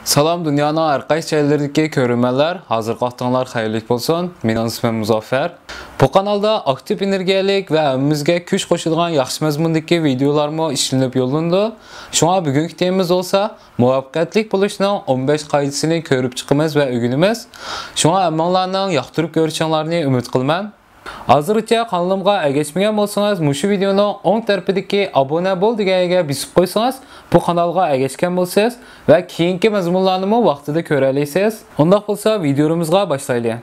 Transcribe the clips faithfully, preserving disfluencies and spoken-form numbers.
Salam, dünyanın her qaysı yerlerdeki görünmələr, hazır qalxanlar xeyirlik olsun. Mənim ismim Muzaffer. Bu kanalda aktiv enerjilik və əmimizə güc qoşulğan yaxşı məzmundakı videolarımı işlənib yolundu. Şuna bugünkü temamız olsa, muvaffəqiyyətlik buluşunun on beş qaydasını görüb çıxımız və öyrənimiz. Şuna əmmanlarının yaxtırıb görüşənlərini ümid qılmam. Hazırca kanalımga geçmegen bolsanız, muşu videonun on tarafındaki abone bol digəyə bisip qoysanız, bu kanalga geçken bolsanız və keyinki məzmunlarımı vaxtida görəliysiniz. Ondaq bolsa videomuzga başlayalım.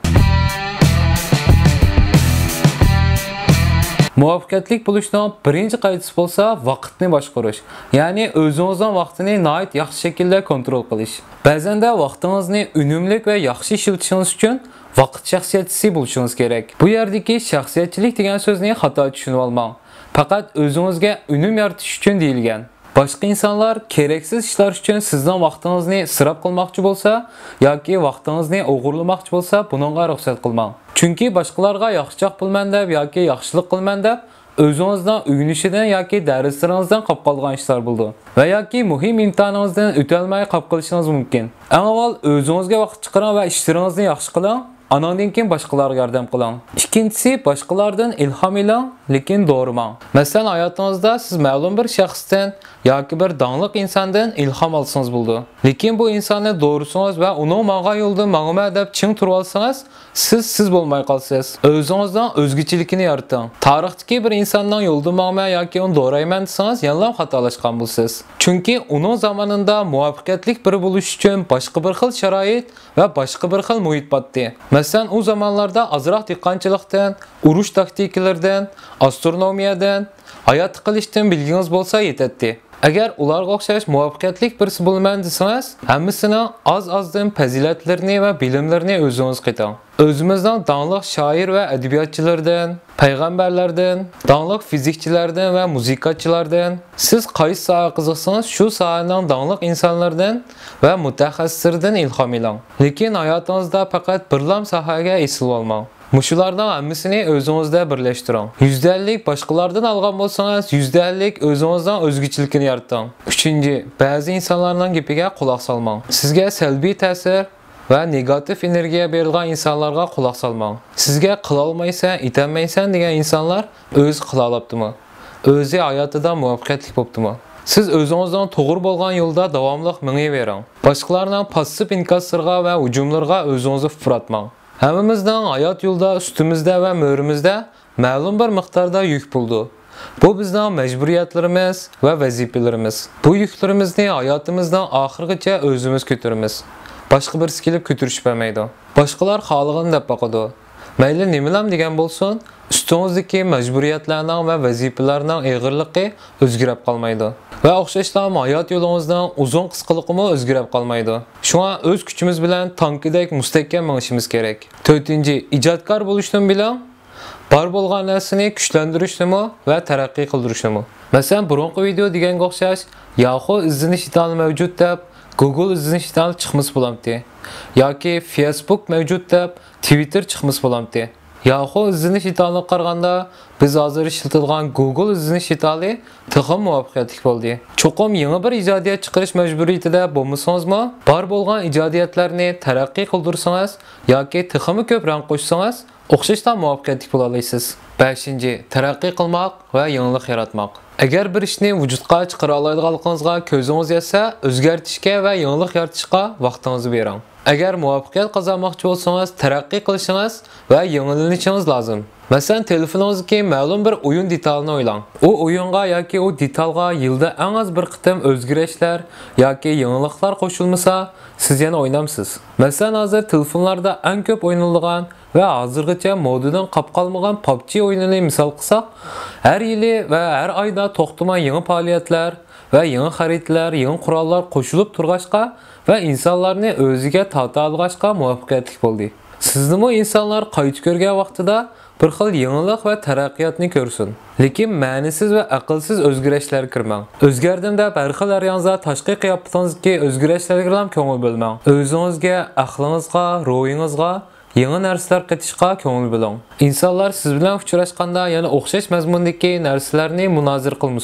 Muvaffəqiyyətlik buluşunun birinci qaydası bolsa, vaqtni başqarış. Yani özünüzün vaxtını nəhayət yaxşı şəkildə kontrol qilish. Bəzən də vaxtınızı ünümlük və yaxşı işlətişiniz üçün vaqt şəxsiyyətçisi buluşunuz gerek. Bu yerdeki şəxsiyyətçilik degan sözünü xata düşünüb almang. Faqat özünüzə ünüm yaratish üçün deyilgan. Başqa insanlar gereksiz işler üçün sizden vaxtınızı sırap qılmaqçı bolsa, yoki vaxtınızı oğurlamaqçı bolsa, bununla ruxsat qılmang. Çünki başqalarga yaxşıcaq bilmən deb yoki yaxşılıq qılmən deb özünüzdən öyrənişidən yoki dərslerinizdən qap qalğan işlər buldu. Və yoki mühim imtahanınızdan ötəlməyi qap qılışınız mümkün. Ən avval özünüzə vaxt çıxaran və işlərinizi yaxşı qılın. Anandan keyin başqalarga yardım qılın. İkincisi, başqalardan ilham alın, lekin doğruman. Məsələn, hayatınızda siz məlum bir şəxsdən yoki bir danlıq insandan ilham alsınız buldu. Lekin bu insanı doğrusunuz və onu mağa yolda məğmə edib çin turub alsanız, siz siz bolmay qalsınız. Özünüzdən özgüçilikini yaratın. Tarixdəki bir insandan yolda məğmə yoki onu doğrayman desəniz, yanlış xatalaşqan bulsınız. Çünki onun zamanında muvaffəqiyyətlik bir buluş üçün başqa bir xil şərait və başqa bir xil mühit batdı. Məsələn, o zamanlarda azraq diqqatçılıqdan, uruş taktiklərdən, astronomiyadan, hayat qilishdan bilginiz bolsa yetətdi. Əgər ularga oxşaş muvaffəqiyyətlik birisi bulman desəniz, həmmisinin az-azdan fəzilətlərini və bilimlərini özünüz qıtın. Özümüzdən danlıq şair və ədəbiyyatçılardan, peyğəmbərlərdən, danlıq fizikçilərdən və muzikatçılardan, siz qaysı sahəyə qızıqsınız, şu sahənin danlıq insanlardan və mütəxəssislərdən ilham alın. Lakin həyatınızda faqat birlam sahəyə esil olmang. Muşulardan hamısını özünüzdə birləşdirin. yüzdə əllik başqalardan alğan bolsanız, yüzdə əllik özünüzdən özgüçülükünü yaratın. Üçüncü, bəzi insanlardan gepigə qulaq salmang. Sizə səlbi təsir və negativ energiya verilən insanlarga qulaq salmang. Sizə qılalmaysan, itənməysən degan insanlar öz qılalabdımı? Özü həyatında muvaffəqiyyətli bolubdımı? Siz özünüzdən toğru bolğan yolda davamlıq minə verin. Başqalarından passiv inkaslarga və hücumlarga özünüzü fıratmang. Həmimizdən hayat yolda, üstümüzdə və möhrümüzdə məlum bir miqdarda yük buldu. Bu bizdən məcburiyyətlərimiz və vəzifələrimiz. Bu yüklərimizni hayatımızdan axırıca özümüz götürürüz. Başqa bir skilib götürüşməydi. Başqalar xalığını dəb baxıdı. Məyli nemiləm degan bolsun, üstünüzdəki məcburiyyətlərinin və vəzifələrinin ağırlığı özgürəb qalmaydı. Və oxşaşlam hayat yolumuzdan uzun qısqılığımı özgürəb qalmaydı. Şuna öz küçümüz bilən tankidək müstəhkəm minişimiz gerek. Dördüncü, icadkar buluşdum bilən, bar bolğan nərsini gücləndirişdimi və tərəqqi qıldırışdimi. Məsələn, burunqu video degan oxşaş, yaxud izleniş italı mövcud dəb, Google izleniş italı çıxmış bulamdı. Yoki Facebook mövcud dəb, Twitter çıxmış bulamdı. Yaxud izleniş italını qarğanda biz hazır işletilgan Google izleniş itali tıxım muvaffəqiyyətli oldu. Çoxum yeni bir icadiyyat çıxırış məcburiyyətində bolmusunuzmu? Bar bolğan icadiyyatlarını tərəqqi qıldırsanız, yoki tıxımı köp rəng qoşsanız, oxşaşdan muvaffəqiyyətli bolalaysınız. beşinci. Tərəqqi qılmaq və yenilik yaratmaq. Əgər bir işni vücudqa çıxıra alaydıqanlığınızga közünüz yetsə, özgərtişə və yenilik yaratışqa vaxtınızı verin. Əgər muvaffəqiyyət qazanmaqçı olsanız, tərəqqi qilishiniz və yenilenişiniz lazım. Məsələn, telefonunuzdaki məlum bir oyun detalını oylan. O oyunğa yoki o detalga yılda ən az bir qitim özgürləşlər yoki yeniliklər qoşulmasa, siz yana oynamsınız. Məsələn, hazır telefonlarda ən köp oynanılan və hazırgacha modadan qap qalmagan P U B G oyununu misal qılsaq, hər ili və hər ayda toxtuma yeni fəaliyyətlər və yeni xəritlər, yeni qurallar qoşulub turğaşqa və insanlarını özüge tata alğaşqa muvaffəqiyyətli boldu. Sizni bu insanlar qayıt görgən vaxtida bir xil yenilik və tərəqqiyatını görsün. Lekin mənisiz və aqlsız özgürləşlər kirməng. Özgərdimdə bir xil aryanızda taşqi qiyafətinizki özgürləşlərə köngül bölməng. Özünüzə, aqlınızga, ruhunuzga yeni nərslər qatışqa köngül bölün. İnsanlar siz bilan uçraşqanda, yəni oxşaş məzmundakı nərslərni münazir qılmısın.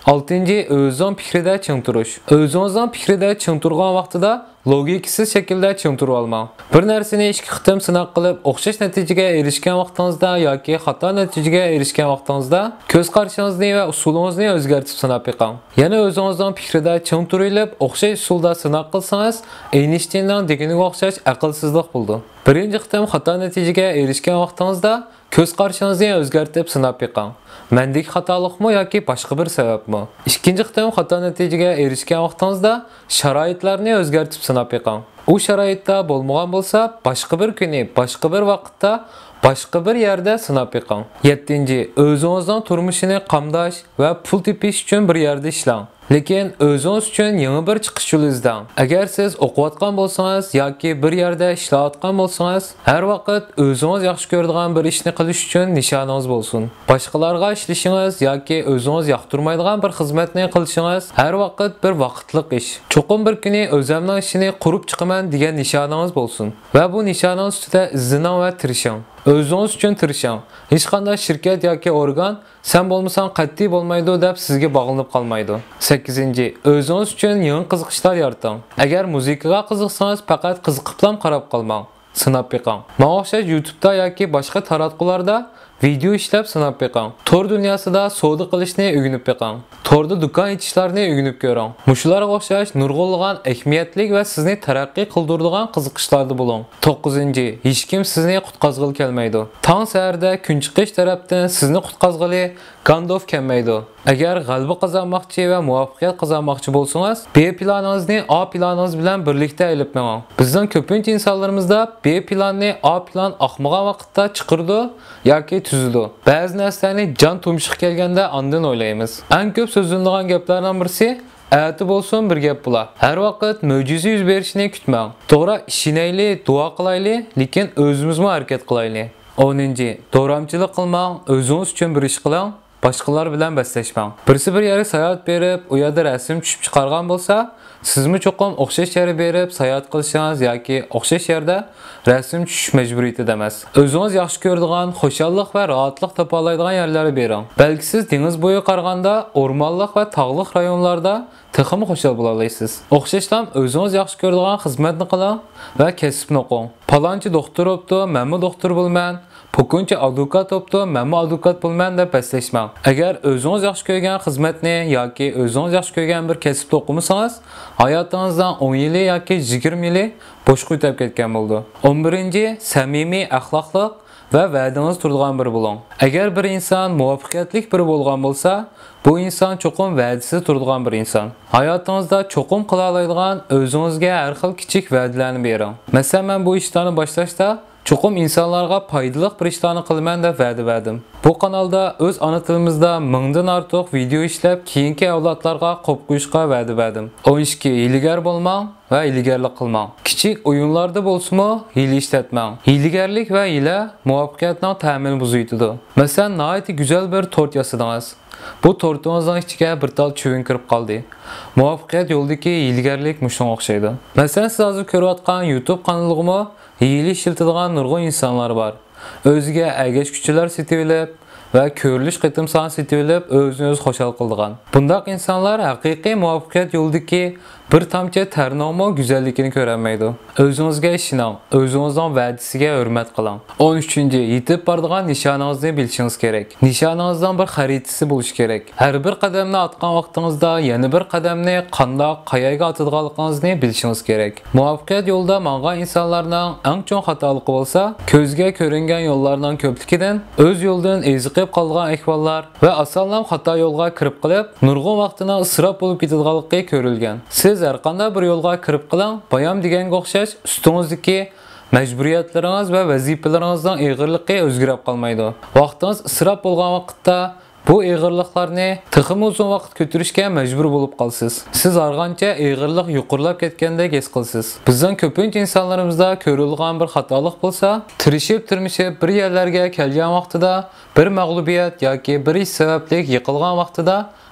oltinchi o'zing fikrida ching turish. O'zingizning fikrida ching turgan vaqtida logiksiz shaklda ching turib olmang. Bir narsani ikki qitim sinab qilib, o'xshash natijaga erishgan vaqtingizda yoki xato natijaga erishgan vaqtingizda ko'z qarashingizni va usulingizni o'zgartirib sinab yiqing. Yana o'zingizning fikrida ching turilib, o'xshash usulda sinab qilsangiz, Einsteinning deganiga o'xshash aqlsizlik bo'ldi. Birinchi qitim xato natijaga erishgan vaqtingizda ko'z qarashingizni o'zgartirib sinab yiqing. Mendek xatolikmi yoki boshqa bir sababmi? Ikkinchi qitim xato natijaga erishgan vaqtingizda sharoitlarni o'zgartirib sinab yiqing. U sharoitda bo'lmagan bo'lsa, boshqa bir kuni, boshqa bir vaqtda, boshqa bir yerda sinab yiqing. yettinchi o'zingizning turmushini qamdash va pul tepish uchun bir yerda ishlang. Lekin o'zingiz uchun yangi bir chiqish yo'li izlang. Agar siz o'qiyotgan bo'lsangiz yoki bir yerda ishlayotgan bo'lsangiz, har vaqt o'zingiz yaxshi ko'radigan bir ishni qilish uchun nishoningiz bo'lsin. Boshqalarga ishlashingiz yoki o'zingiz yoqtirmaydigan bir xizmatni qilishingiz har vaqt bir vaqtlik ish. Cho'qim bir kuni o'zimning ishini qurib chiqaman degan nishoningiz bo'lsin. Va bu nishoningiz ustida izlaning va tirishing. O'zingiz uchun tirishing. Hech qanday shirkat yoki organ sen bo'lmasang qat'iy bo'lmaydi deb sizga bog'lanib qolmaydi. sakkizinchi o'zingiz uchun yangi qiziqishlar yarating. Agar muzikaga qiziqsangiz, faqat qiziqiblam qarab qolmang. Sinab yiqing. Menga o'xshash YouTube'da yoki boshqa taratqularda video ishlab sinab yiqing. Tor dunyosida savdo qilishni o'rganib yiqing. Torda do'kon ochishlarni o'rganib ko'ring. Mushularga o'xshash nurg'unlagan ahamiyatli va sizni taraqqiy qildiradigan qiziqishlarda bo'ling. to'qqizinchi hech kim sizni qutqazg'ili kelmaydi. Tong saharda kun chiqish tarafdan sizni qutqazg'ili Gandalf kelmaydi. Agar g'alaba qozonmoqchi va muvaffaqiyat qozonmoqchi bo'lsangiz, B planingizni A planingiz bilan birlikda ilib mening. Bizning ko'pincha insonlarimizda B planni A plan oqmagan vaqtda chiqirdi yoki tuzildi. Ba'zi narsalarni jon tumshiq kelganda ondan o'ylaymiz. Eng ko'p so'zlanadigan gaplardan birisi Ati bo'lsin bir gap bo'lar. Har vaqt mo'jiza yuz berishini kutmang. To'g'ri, ishinayli, duo qilayli, lekin o'zimizmi harakat qilayli. o'ninchi Do'ramchilik qilmang, o'zingiz uchun bir ish qiling. Boshqalar bilan baslashmang. Birisi bir yerga sayohat berib, u yerda rasm tushib chiqargan bo'lsa, sizmi cho'qim o'xshash yerga berib sayohat qilishingiz yoki o'xshash yerda rasm tushish majburiyati emas. O'zingiz yaxshi ko'radigan, xushallik va rohatlik topa oladigan yerlarga bering. Balki siz dengiz bo'yi qaraganda, o'rmonlik va tog'liq rayonlarda texmi xushal bo'la olasiz. O'xshashdan o'zingiz yaxshi ko'radigan xizmatni qiling va kasbni o'qing. Palonchi doktor bo'pti, menmi doktor bo'lman. Pokuncha advokat bo'pti, menmi advokat bo'lman deb baslashmang. Agar o'zingiz yaxshi ko'rgan xizmatni yoki o'zingiz yaxshi ko'rgan bir kasbni o'qimasangiz, hayotingizdan o'n yili yoki yigirma yili boshqa o'tib ketgan bo'ldi. o'n birinchi samimiy, axloqli va va'dangiz turadigan biri bo'ling. Agar bir inson muvaffaqiyatli biri bo'lgan bo'lsa, bu inson cho'qim va'dasi turadigan bir inson. Hayotingizda cho'qim qila oladigan o'zingizga har xil kichik va'dalarni bering. Masalan, men bu ishlarni boshlashda cho'qim insonlarga foydali bir ishlarni qilaman deb va'da berdim. Bu kanalda o'z ona tilimizda mingdan ortiq video ishlab, keyingi avlodlarga qo'yib qo'yishga va'da berdim. o'n ikki Hiylagar bo'lmang va hiylagarlik qilmang. Kichik o'yinlarda bo'lsa-mu, hiyla ishlatmang. Hiylagarlik va hiyla muvaffaqiyatning ta'minini buzaydi. Masalan, nihoyat go'zal bir tort yasadingiz. Bu tortingizning ichiga bir tal chuvin kirib qoldi. Muvaffaqiyat yo'lidagi hiylagarlik mushunga o'xshaydi. Masalan, siz hozir ko'rayotgan YouTube kanaligimi hiyla ishlatadigan nurg'un insonlar bor. O'ziga agash kuchlar setilib va ko'rilish qitim son setilib o'zini o'zi xo'shal qildigan. Bunday insonlar haqiqiy muvaffaqiyat yo'lidagi bir tomchi tarnomi go'zalligini ko'rolmaydi. O'zingizga ishoning, o'zingizning va'dasiga hurmat qiling. o'n uchinchi yetib boradigan nishoningizni bilishingiz kerak. Nishoningizdan bir xaritasi bo'lishi kerak. Har bir qadamni atgan vaqtingizda yana bir qadamni qandoq, qayerga atadiganligingizni bilishingiz kerak. Muvaffaqiyat yo'lida mangan insonlarning eng chong xatoligi bo'lsa, ko'zga ko'ringan yo'llardan ko'pligidan o'z yo'ldan eziqib qolgan ahvollar va osonlam xato yo'lga kirib qilib, nurg'un vaqtini isrof bo'lib ketadiganligi ko'rilgan. Siz har qanday bir yo'lga kirib qiling, bayam deganga o'xshash ustingizdagi majburiyatlaringiz va vazifalaringizning og'irligi o'zgarib qolmaydi. Vaqtingiz isrof bo'lgan vaqtda bu og'irliklarni texmi uzun vaqt ko'tarishga majbur bo'lib qolsiz. Siz arg'ancha og'irlik yuqorilab ketgandek his qilasiz. Bizning ko'pincha insonlarimizda ko'rilgan bir xatolik bo'lsa, tirishib tirmishib bir yerlarga kelgan vaqtida bir mag'lubiyat yoki bir ish sababli yiqilgan vaqtida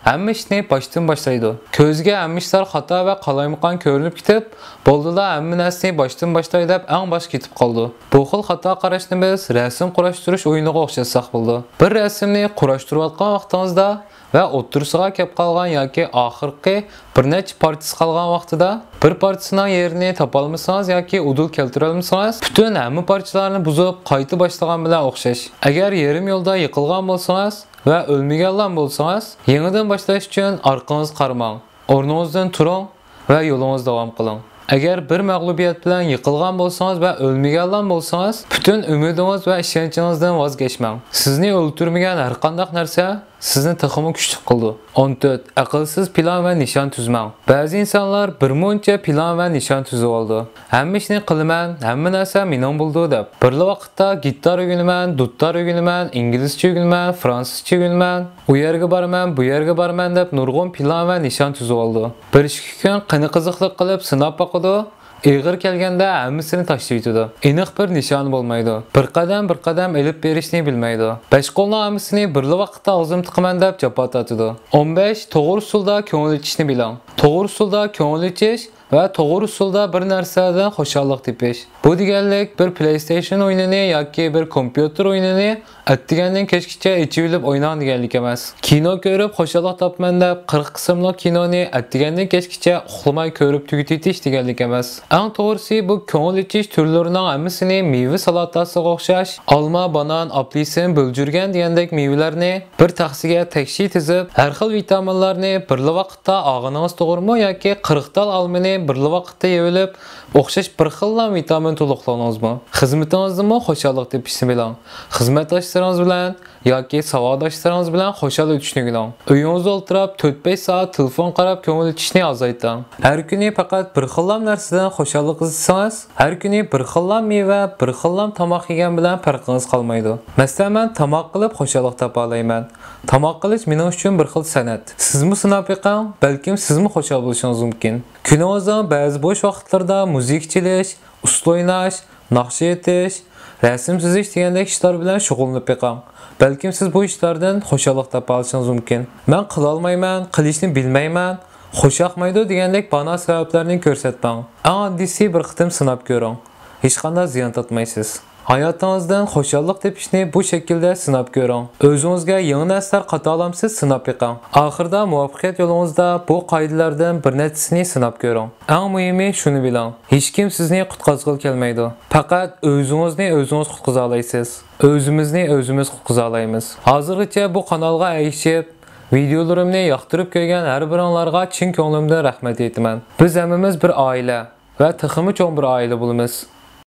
hamma ishni boshdan boshlaydi. Ko'zga hamma ishlar xato va qalaymaqon ko'rinib ketib, bo'ldilar hamma narsani boshdan boshlaydi deb eng bosh ketib qoldi. Bu xil xato qarashni biz rasm qurashtirish o'yiniga o'xshatsak bo'ldi. Bir rasmni qurashtirayotgan vaqtingizda va o'ttirisiga kelib qolgan yoki oxirgi bir necha partiyasi qolgan vaqtida bir partiyasining yerini topa olmasangiz yoki udul keltira olmasangiz, butun hamma parchalarni buzib qayta boshlagan bilan o'xshash. Agar yarim yo'lda yiqilgan bo'lsangiz va o'lmaganlar bo'lsangiz, yangidan boshlash uchun orqangizga qaramang. O'rningizdan turing va yo'lingizni davom qiling. Agar bir mag'lubiyat bilan yiqilgan bo'lsangiz va o'lmaganlar bo'lsangiz, butun umidingiz va ishonchingizdan voz kechmang. Sizni o'ltirmagan har qanday narsa sizni texmi kuchli qildi. o'n to'rt. Aqlsiz plan va nishon tuzmang. Ba'zi insonlar bir muncha plan va nishon tuzib oldi. Hamma ishni qilaman, hamma narsa mening bo'ldi deb. Bir vaqtda gitar o'g'inaman, duttar o'g'inaman, inglizcha o'g'inaman, fransuzcha o'g'inaman, u yerga boraman, bu yerga boraman deb nurg'un plan va nishon tuzib oldi. Bir ikki kun qani qiziqlik qilib sinab boqdi. Ig'ir kelganda hammasini tashlab yutadi. Aniq bir nishon bo'lmaydi. Bir qadam bir qadam elib berishni bilmaydi. besh qo'lning hammasini bir vaqtda og'zim tiqaman deb javob atadi. o'n besh to'g'ri usulda ko'ngil ichishni biling. To'g'ri usulda ko'ngil ichish va to'g'ri usulda bir narsadan xushallik tepish. Bu deganlik bir PlayStation o'yinini yoki bir kompyuter o'yinini atdigandan kechgacha ichib olib o'ynang deganlik emas. Kino ko'rib xushallik topman deb qirq qismli kinoni atdigandan kechgacha uxlamay ko'rib tugatish deganlik emas. Eng to'g'risi bu ko'ngil ichish turlarining hammasini meva salatasiga o'xshash, olma, banan, apelsin, bo'ljurgan degandek mevalarni bir taxsiga tekshi tizib, har xil vitaminlarni bir vaqtda og'iningiz to'g'rimi yoki qirq tal olmani bir vaqtda yevilib, o'xshash bir xillam vitamin to'liqlaningizmi? Xizmatingizni xushallik tepishni bilang. Xizmatdoshlaringiz bilan yoki savodoshlaringiz bilan xushal o'tishni bilang. Uyingizda o'tirib to'rt besh soat telefon qarab ko'ngil ichishni azayting. Har kuni faqat bir xillam narsadan xushallik izlasangiz, har kuni bir xillam meva, bir xillam tomoq yegan bilan farqingiz qolmaydi. Masalan, men tomoq qilib xushallik topa olayman. Tomoq qilish mening uchun bir xil san'at. Sizmi sinab yiqing, balkim sizmi xushal bo'lishingiz mumkin. Kuningizda ba'zi bo'sh vaqtlarda muzika chalish, usul o'ynash, naqsha etish, rasm chizish degandek ishlar bilan shug'ullanib yiqing. Balkim siz bu ishlardan xushallik topa olishingiz mumkin. Men qila olmayman, qilishni bilmayman, xushyoqmaydi degandek bana sabablarni ko'rsatmang. Eng oddiysi bir qitim sinab ko'ring. Hech qanday ziyon tortmaysiz. Hayotingizdan xushallik tepishni bu shaklda sinab ko'ring. O'zingizga yangi narsalar qata olamsiz, sinab yiqing. Oxirida muvaffaqiyat yo'lingizda bu qoidalardan bir nechasini sinab ko'ring. Eng muhimi shuni biling. Hech kim sizni qutqazg'il kelmaydi. Faqat o'zingizni o'zingiz qutqaza olasiz. O'zimizni o'zimiz qutqaza olamiz. Hozirgacha bu kanalga erishib, videolarimni yoqtirib ko'rgan har biringlarga chin ko'nglimdan rahmat aytaman. Biz hammamiz bir oila va texmi cho'ng bir oila bo'lamiz.